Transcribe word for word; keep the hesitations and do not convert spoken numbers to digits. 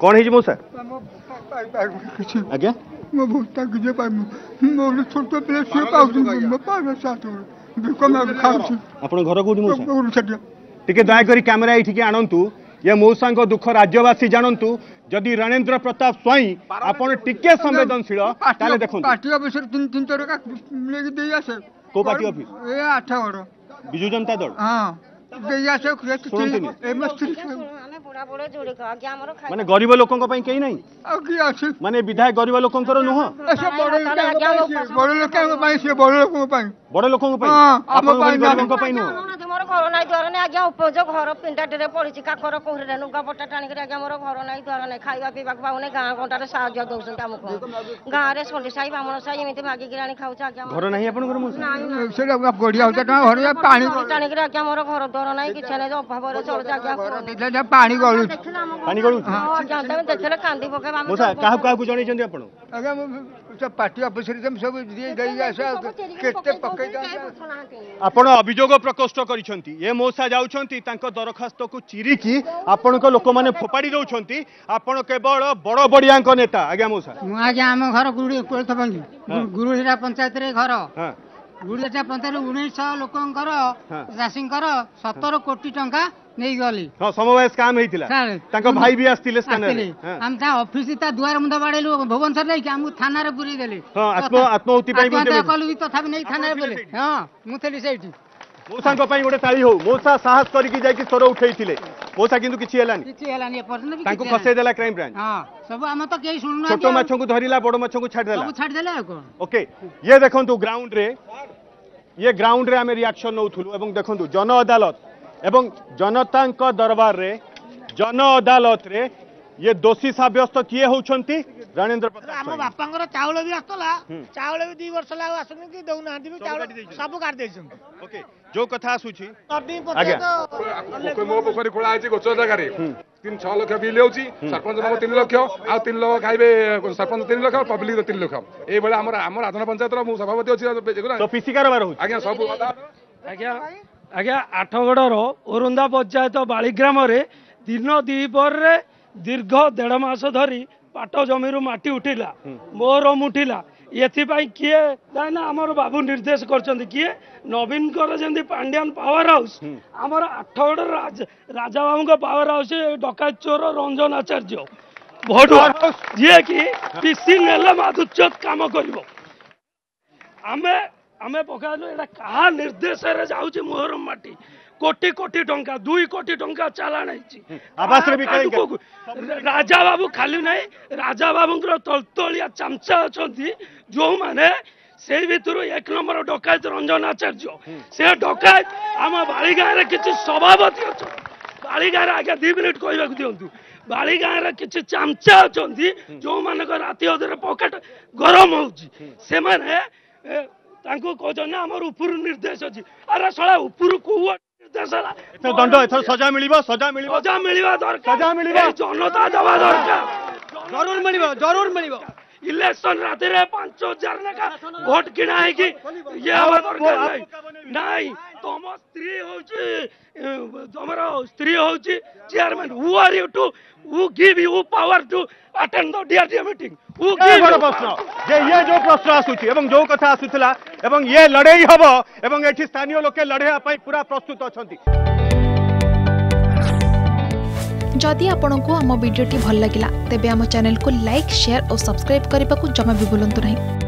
कौन है मौसा आज्ञा मो भूता कि मो छोट पिले से पाउछ मो पावे साथ बिकम खाउछ आपण घर कोठी मौसा टिके दया करी कैमरा एठी के आनंतु ये मौसा दुख राज्यवासी जानतु जदि रणेंद्र प्रताप स्वाई आपण टिके संवेदनशील ताले देखो पार्टी ऑफिस तीन तीन चार का लेके दे आसे को पार्टी ऑफिस ए आठ गड़ बिजू जनता दल हां दे आसे ए मस्ती माने गरीब लोकों को पई केही नहीं आ की आसे माने विधायक गरीब लोकों को नुह ऐसे बड़ बड़ लोकों को पई से बड़ लोकों को पई बड़ लोकों को पई हम पई गरीब को पई नुह मोर घर नाई द्वार नै आज्ञा उपजो घर पिंडाटे पड़ी काकर कोहरे नुगा पट्टा टाणी आज्ञा मोर घर नाई द्वार नै खाइबा पीबा पाउने गाँ गंटारे साहाय्य दउसन हमको गाँ रे सोंडी साई बामण साई एमिति मागी गिराणी खाउछ आज्ञा घर नाही आपन घर मुस नहीं सेटा गड़िया होता का घर पानी टाणी आज्ञा मोर घर द्वार नाई किछ नै अभाव रे चल आज्ञा पानी गळु पानी गळु आज्ञा तमे देखले कांदी पके मोसा काहा काहा को जणी जंदी आपन आज्ञा सब पार्टी ऑफिस रे सब दे दई आसे केते पके आपण अभियोग प्रकोष्ठ करिसंती ए मौसा जाउछंती तांको दरखास्त को चिरिकी आपण को लोक माने फोपाडी दउछंती आपण केवल बड़ बड़िया को नेता आज्ञा मौसा मु आज्ञा हम घर गुरुडी कोलथबंगी गुरुडीरा पंचायत रे घर हां गुरुडीरा पंचायत उन्नीस सौ लोकंकर चाषींकर सत्तर कोटी टंका नहीं गली हां समवाय काम हेतिला तांको भाई भी आस्तिले स्कैनर हम ता ऑफिस ता दुआर मुंदा बाडेलु भुवनेश्वर रे कि हम थाना रे पुरी देली हां आत्म आत्महत्या पई बोले कलु भी तथापि नहीं थाना रे बोले हां मु थेली सेठी मौसा को पई गोटे ताली हो मौसा साहस करिकि जाई कि स्वर उठैथिले मौसा किंतु किछि हेलानी किछि हेलानी पर्सनल भी तांको फसे देला क्राइम ब्रांच हां सब हम तो केही सुनना छोटो माछो को धरिला बड़ माछो को छाड़ देला सब छाड़ देला कोन ओके ये देखंतु ग्राउंड रे ये ग्राउंड रे हमें रिएक्शन नउथुलु एवं देखंतु जन अदालत एवं जनता दरबार रे जन अदालत रे ये दोषी साब्यस्त किए होउछंती रणेंद्र प्रताप हम बापांगर चावल भी आस्तला चावल भी दो वर्ष लागो आसुनी कि दउ ना भी चावल सब काट देछन ओके जो कथा आसुची आज्ञा मो पोखरी खोला आछि गोचर जगह रे तीन छह लाख बिल होउची सरपंच नंबर तीन लाख आ तीन लाख खाइबे सरपंच तीन लाख पब्लिक तीन लाख ए बेला हमर हमर आधुना पंचायत रो मु सभापति अछि तो पीसी कारबार हो आज्ञा सब आज्ञा आज्ञा आठगड़र ओरुंदा पंचायत बालीग्राम रे दिन दीपर रे दीर्घ देढ़ मास धरी पाट जमी माटी उठिला मोर मुठिला एथिपाई किए ना आमर बाबू निर्देश करछंती किए नवीन कर जंदी पांड्यान पावर हाउस आमर आठगड़ राज, राजा बाबू का पावर हाउस डकायत चोर रंजन आचार्य भोडुआ जी कि पीसी नेले माधुच्यत काम करिवो आमे आमे पकालु एटा कहा निर्देश रे जाउची मोहरम माटी कोटी कोटी टंका दुई कोटी टंका चालान है आवास रे भी कहीं राजा बाबू खाली नहीं राजा बाबू तलतलिया चमचा अछंती जो माने से भितर एक नंबर डकायत रंजन आचार्य से डकायत आम बालीगाँ रे किछि सभापति अछ बालीगाँ रे आगे दो मिनिट कहबा दियंतु बालीगाँ रे किछि चमचा अछंती जो माने राति अधरे पॉकेट गरम होउची से माने तांको कहजन ना हमर ऊपर निर्देश अछि अरे साला ऊपर को तो दंड एथर सजा मिलिबो सजा मिलिबो सजा मिलिबा दरकार सजा मिलिबो जनता दबा दरकार जरूर मिलिबो जरूर मिलिबो इलेक्शन राति रे पाँच हजार लेखा भोट किना है कि ये हवा दरकार नहीं नहीं तुम स्त्री होची तुमरा स्त्री होची chairman who are you to who give you power to attend the DRD meeting who give बड़ प्रश्न जे ये जो प्रश्न आसुची एवं जो कथा आसुतला एवं ये लड़ाई हबो एवं एठी स्थानीय लोके लड़ेया पई पूरा प्रस्तुत अछंती जदि आपंक आम भिडी भल लगा तेब आम चैनल को लाइक शेयर और सब्सक्राइब करने को जमा भी भूलु नहीं।